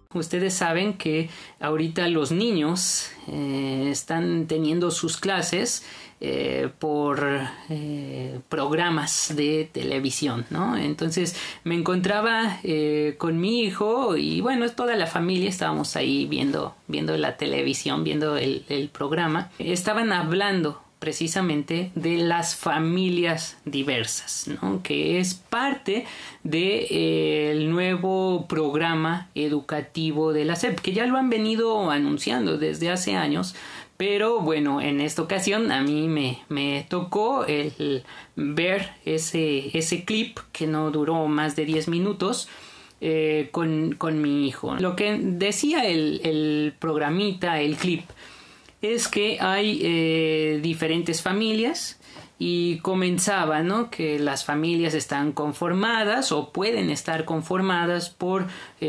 Ustedes saben que ahorita los niños están teniendo sus clases por programas de televisión, ¿no? Entonces me encontraba con mi hijo y bueno, toda la familia estábamos ahí viendo la televisión, viendo el programa. Estaban hablando precisamente de las familias diversas, ¿no? Que es parte del nuevo programa educativo de la SEP, que ya lo han venido anunciando desde hace años, pero bueno, en esta ocasión a mí me tocó el ver ese clip que no duró más de 10 minutos con mi hijo. Lo que decía el programita, el clip, es que hay diferentes familias y comenzaba, ¿no?, que las familias están conformadas o pueden estar conformadas por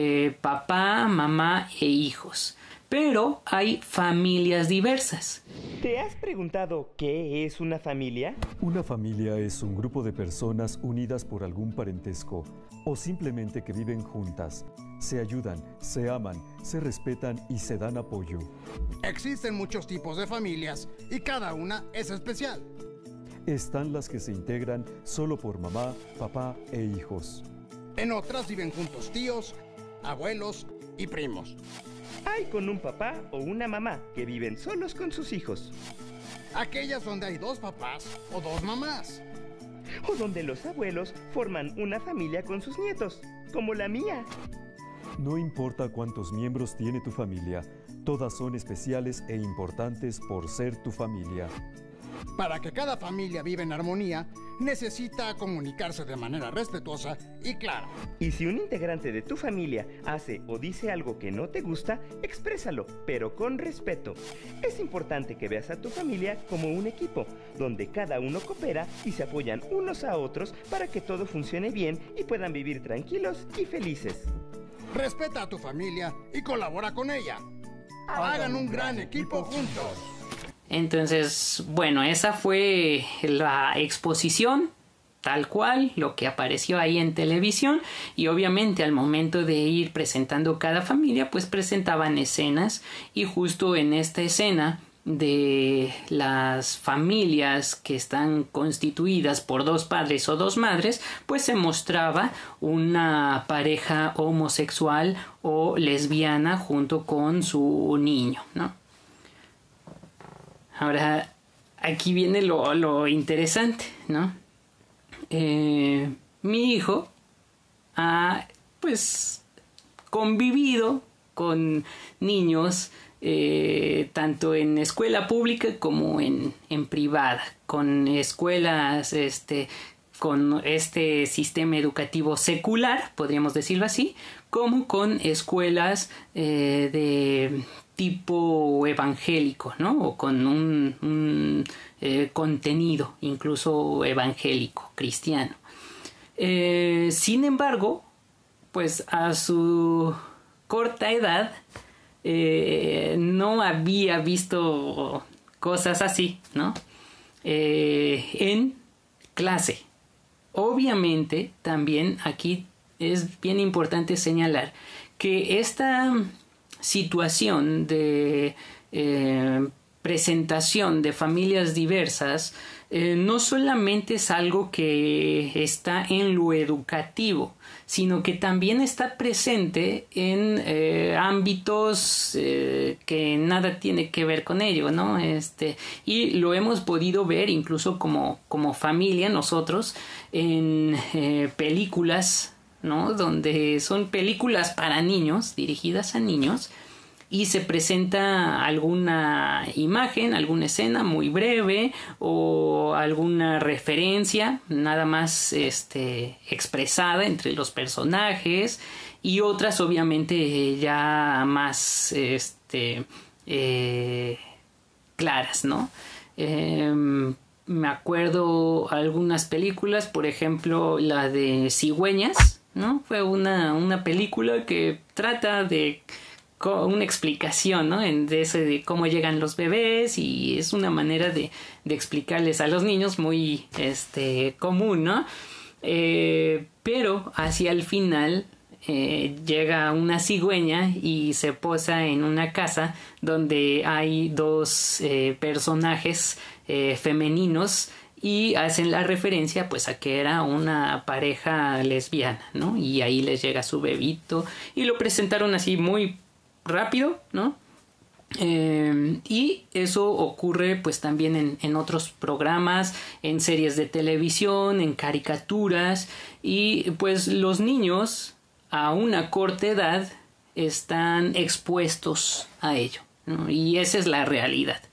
papá, mamá e hijos. Pero hay familias diversas. ¿Te has preguntado qué es una familia? Una familia es un grupo de personas unidas por algún parentesco o simplemente que viven juntas. Se ayudan, se aman, se respetan y se dan apoyo. Existen muchos tipos de familias y cada una es especial. Están las que se integran solo por mamá, papá e hijos. En otras viven juntos tíos, abuelos y primos. Hay con un papá o una mamá que viven solos con sus hijos. Aquellas donde hay dos papás o dos mamás. O donde los abuelos forman una familia con sus nietos, como la mía. No importa cuántos miembros tiene tu familia, todas son especiales e importantes por ser tu familia. Para que cada familia viva en armonía, necesita comunicarse de manera respetuosa y clara. Y si un integrante de tu familia hace o dice algo que no te gusta, exprésalo, pero con respeto. Es importante que veas a tu familia como un equipo, donde cada uno coopera y se apoyan unos a otros para que todo funcione bien y puedan vivir tranquilos y felices. Respeta a tu familia y colabora con ella. Hagan un gran equipo juntos. Entonces, bueno, esa fue la exposición, tal cual, lo que apareció ahí en televisión, y obviamente al momento de ir presentando cada familia, pues presentaban escenas, y justo en esta escena de las familias que están constituidas por dos padres o dos madres, pues se mostraba una pareja homosexual o lesbiana junto con su niño, ¿no? Ahora, aquí viene lo interesante, ¿no? Mi hijo ha, pues, convivido con niños tanto en escuela pública como en privada, con escuelas, con este sistema educativo secular, podríamos decirlo así, como con escuelas de tipo evangélico, ¿no? O con un contenido incluso evangélico, cristiano. Sin embargo, pues a su corta edad no había visto cosas así, ¿no? En clase. Obviamente, también aquí es bien importante señalar que esta situación de presentación de familias diversas no solamente es algo que está en lo educativo, sino que también está presente en ámbitos que nada tiene que ver con ello, ¿no? Y lo hemos podido ver incluso como familia nosotros en películas, ¿no? Donde son películas para niños, dirigidas a niños, y se presenta alguna imagen, alguna escena muy breve o alguna referencia nada más expresada entre los personajes, y otras obviamente ya más claras, ¿no? Me acuerdo algunas películas, por ejemplo la de Cigüeñas, ¿no? Fue una película que trata de una explicación, ¿no? De cómo llegan los bebés, y es una manera de explicarles a los niños muy común, ¿no? Pero hacia el final llega una cigüeña y se posa en una casa donde hay dos personajes femeninos y hacen la referencia pues a que era una pareja lesbiana, ¿no? Y ahí les llega su bebito y lo presentaron así muy rápido, ¿no? Y eso ocurre pues también en otros programas, en series de televisión, en caricaturas, y pues los niños a una corta edad están expuestos a ello, ¿no? Y esa es la realidad.